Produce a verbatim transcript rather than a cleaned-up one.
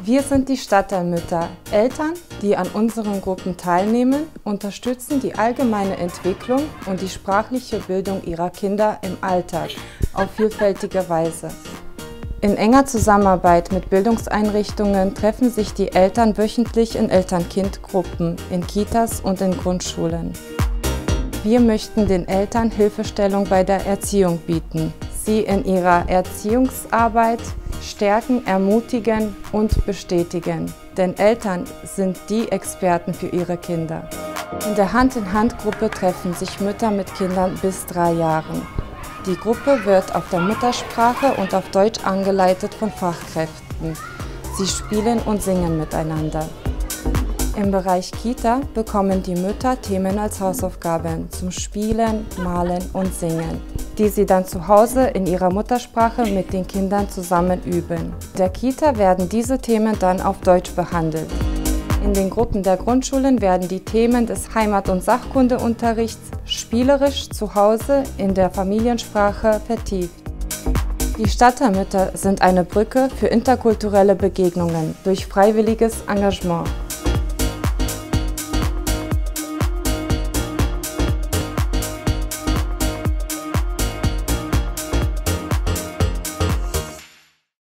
Wir sind die Stadtteilmütter. Eltern, die an unseren Gruppen teilnehmen, unterstützen die allgemeine Entwicklung und die sprachliche Bildung ihrer Kinder im Alltag auf vielfältige Weise. In enger Zusammenarbeit mit Bildungseinrichtungen treffen sich die Eltern wöchentlich in Eltern-Kind-Gruppen, in Kitas und in Grundschulen. Wir möchten den Eltern Hilfestellung bei der Erziehung bieten, sie in ihrer Erziehungsarbeit stärken, ermutigen und bestätigen. Denn Eltern sind die Experten für ihre Kinder. In der Hand-in-Hand-Gruppe treffen sich Mütter mit Kindern bis drei Jahren. Die Gruppe wird auf der Muttersprache und auf Deutsch angeleitet von Fachkräften. Sie spielen und singen miteinander. Im Bereich Kita bekommen die Mütter Themen als Hausaufgaben zum Spielen, Malen und Singen, die sie dann zu Hause in ihrer Muttersprache mit den Kindern zusammen üben. In der Kita werden diese Themen dann auf Deutsch behandelt. In den Gruppen der Grundschulen werden die Themen des Heimat- und Sachkundeunterrichts spielerisch zu Hause in der Familiensprache vertieft. Die Stadtteilmütter sind eine Brücke für interkulturelle Begegnungen durch freiwilliges Engagement.